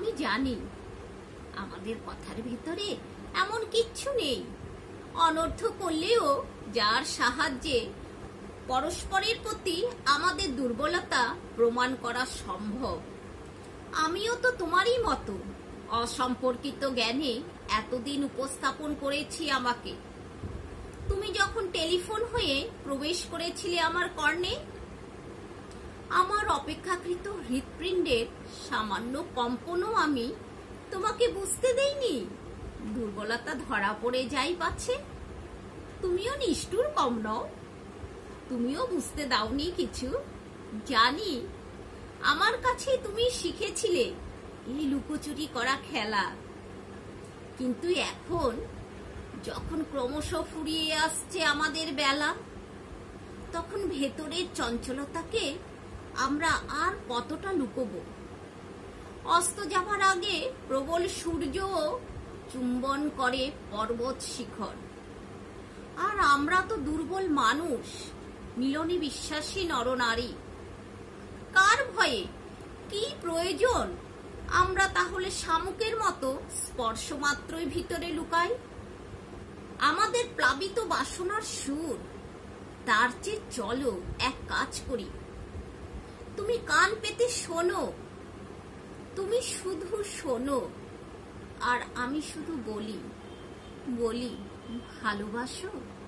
আমি জানি আমাদের কথার ভিতরে এমন কিচ্ছু নেই। অনর্থ করলেও যার সাহায্যে পরস্পরের প্রতি আমাদের দুর্বলতা প্রমাণ করা সম্ভব। আমিও তো তোমারই মতো অসম্পর্কিত জ্ঞানে এতদিন উপস্থাপন করেছি আমাকে। তুমি যখন টেলিফোন হয়ে প্রবেশ করেছিলে আমার কর্ণে, আমার অপেক্ষাকৃত হৃৎপিণ্ডের সামান্য কম্পনও আমি তোমাকে বুঝতে দেইনি। দুর্বলতা ধরা পড়ে যাই পাচ্ছে, তুমিও নিষ্ঠুর কম নও, তুমিও বুঝতে দাওনি কিছু। জানি আমার কাছে তুমি শিখেছিলে এই লুকোচুরি করা খেলা, কিন্তু এখন যখন ক্রমশ ফুরিয়ে আসছে আমাদের বেলা, তখন ভেতরের চঞ্চলতাকে আমরা আর কতটা লুকোবো? অস্ত যাবার আগে প্রবল সূর্যও চুম্বন করে পর্বত শিখর, আর আমরা তো দুর্বল মানুষ, মিলনে বিশ্বাসী নরনারী। কার ভয়ে, কি প্রয়োজন আমরা তাহলে শামুকের মতো স্পর্শ মাত্রই ভিতরে লুকাই? আমাদের প্লাবিত বাসনার সুর, তার চেয়ে চলো এক কাজ করি, তুমি কান পেতে শোনো, তুমি শুধু শোনো, আর আমি শুধু বলি ভালোবাসো।